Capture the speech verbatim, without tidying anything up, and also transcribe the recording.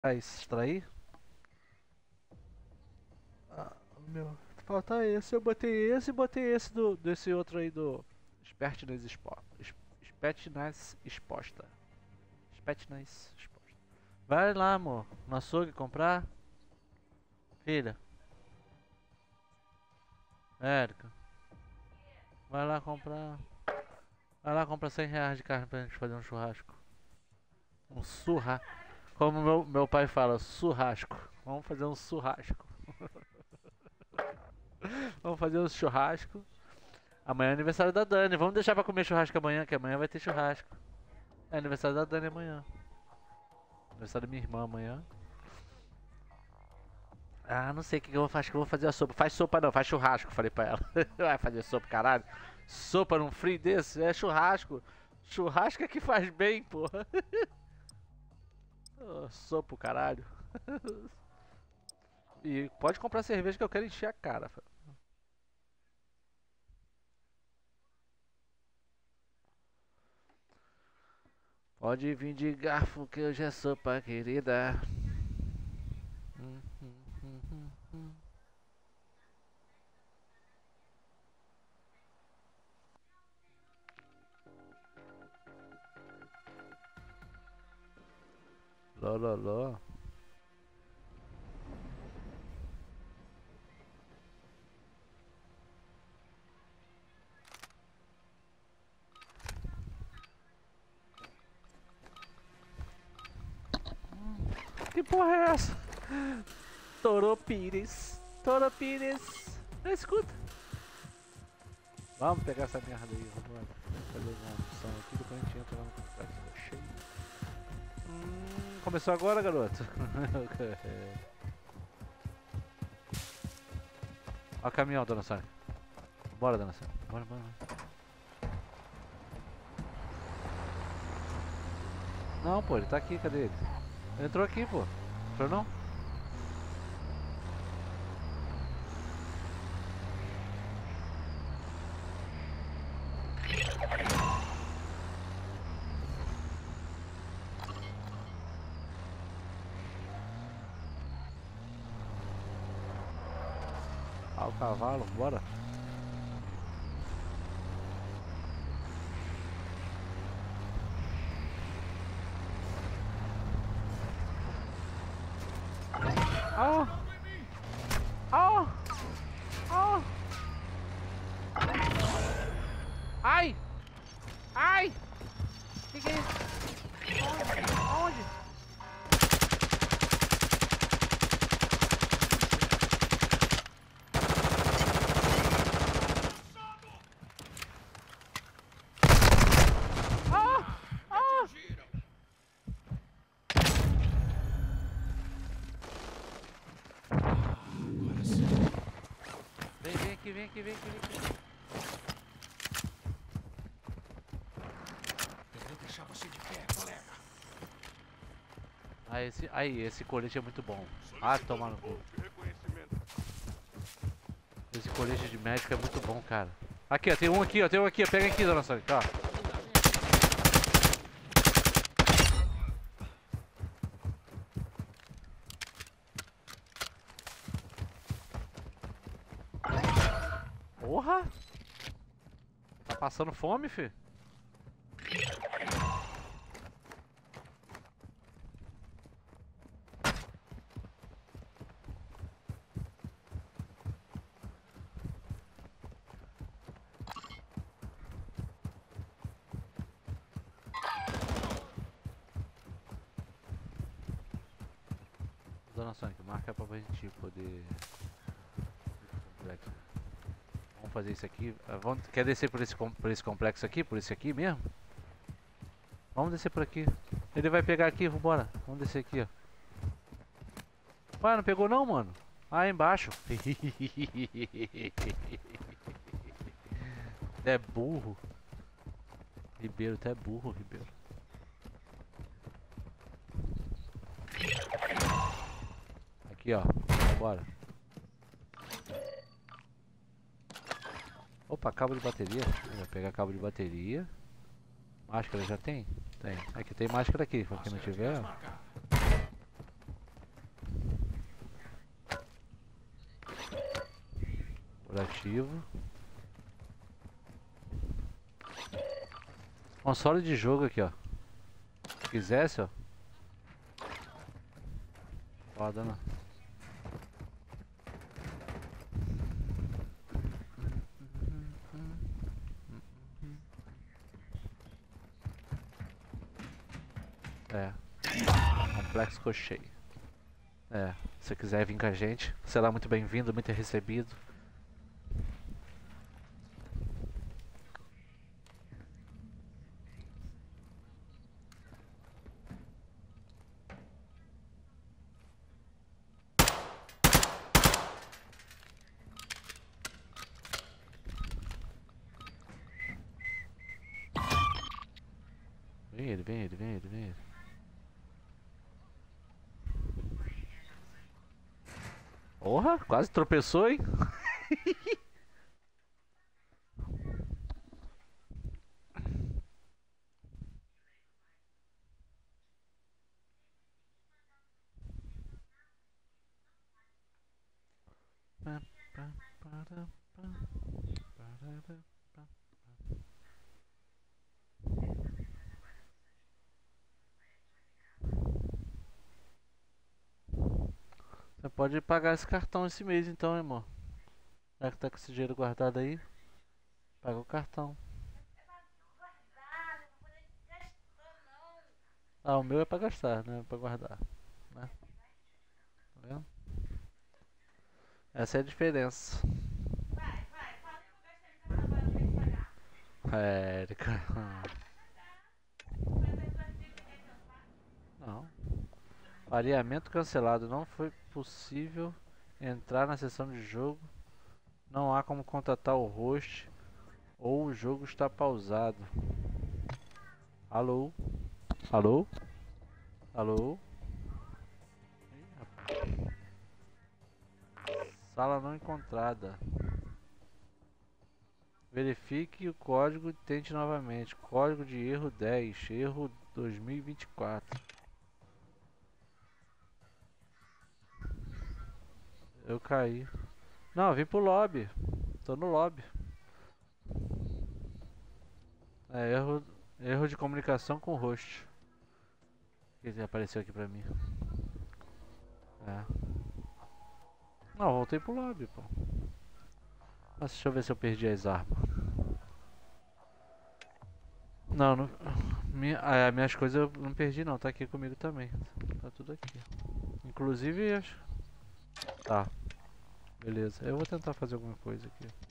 Ah, extrair? Ah, meu. Falta esse. Eu botei esse e botei esse do, desse outro aí do. Spertness expo, Spetness exposta. Spetness exposta. Vai lá, amor. No açougue comprar. Filha. Érica. Vai lá comprar. Vai lá comprar cem reais de carne pra gente fazer um churrasco. Um surra. Como meu, meu pai fala, churrasco. Vamos fazer um churrasco. Vamos fazer um churrasco. Amanhã é aniversário da Dani. Vamos deixar pra comer churrasco amanhã, que amanhã vai ter churrasco. É aniversário da Dani amanhã. Aniversário da minha irmã amanhã. Ah, não sei o que, que eu vou fazer. Acho que eu vou fazer a sopa. Faz sopa não, faz churrasco, falei pra ela. Vai fazer sopa, caralho. Sopa num frio desse? É churrasco. Churrasco é que faz bem, porra. Oh, sopa, caralho. E pode comprar cerveja que eu quero encher a cara. Pode vir de garfo que hoje é sopa, querida. Hum, hum, hum, hum, hum. Ló, ló, ló. Que porra é essa? Toropires. Toropires. Não escuta. Vamos pegar essa merda aí, vamos lá. Fazer uma opção aqui, depois a gente entra lá no complexo. Tá cheio. Hum, começou agora, garoto. Ó o caminhão, dona Sônia. Bora, dona Sônia. Bora, bora, bora. Não, pô, ele tá aqui, cadê ele? Ele entrou aqui, pô. Entrou não? Ah, o cavalo, bora. Ah! Ah! Ah! Ai! Ai! Que que é isso? Onde? Onde? Ah! Ah! Vem, vem aqui, vem aqui, vem aqui, vem aqui. Eu vou deixar você de pé, colega. Ah, esse, aí, esse colete é muito bom. Ah, toma no cu. Esse colete de médico é muito bom, cara. Aqui, ó, tem um aqui, ó, tem um aqui, ó. Pega aqui, dona Sônia, ó. Porra! Tá passando fome, fi? Dona Sônia, marca pra gente poder... Complexo. Vamos fazer isso aqui. Ah, vamos... Quer descer por esse, por esse complexo aqui? Por esse aqui mesmo? Vamos descer por aqui. Ele vai pegar aqui, vambora. Vamos descer aqui, ó. Ué, não pegou não, mano? Ah, embaixo. É burro. Ribeiro, até burro, Ribeiro. Aqui, ó. Bora. Opa, cabo de bateria. Vou pegar cabo de bateria. Máscara já tem? Tem. Aqui tem máscara aqui, pra quem não tiver. cooperativo. Console de jogo aqui, ó. Se quisesse, ó. Foda, né? É. Complexo ficou cheio. É. Se você quiser vir com a gente, será muito bem-vindo, muito recebido. Vem ele, vem ele, vem ele, vem ele. Porra, quase tropeçou, hein? Você pode pagar esse cartão esse mês então, irmão. Já que tá com esse dinheiro guardado aí, paga o cartão. Ah, o meu é pra gastar, né? É pra guardar, né? Tá vendo? Essa é a diferença. É, Erika. Não. Pareamento cancelado. Não foi possível entrar na sessão de jogo. Não há como contatar o host. Ou o jogo está pausado. Alô? Alô? Alô? Sala não encontrada. Verifique o código e tente novamente. Código de erro dez. Erro dois mil e vinte e quatro. Eu caí. Não, eu vim pro lobby. Tô no lobby. É, erro, erro de comunicação com o host. O que apareceu aqui pra mim? É. Não, voltei pro lobby, pô. Mas deixa eu ver se eu perdi as armas. Não, não minha, é, minhas coisas eu não perdi não, tá aqui comigo também. Tá tudo aqui. Inclusive as... Tá. Beleza, eu vou tentar fazer alguma coisa aqui.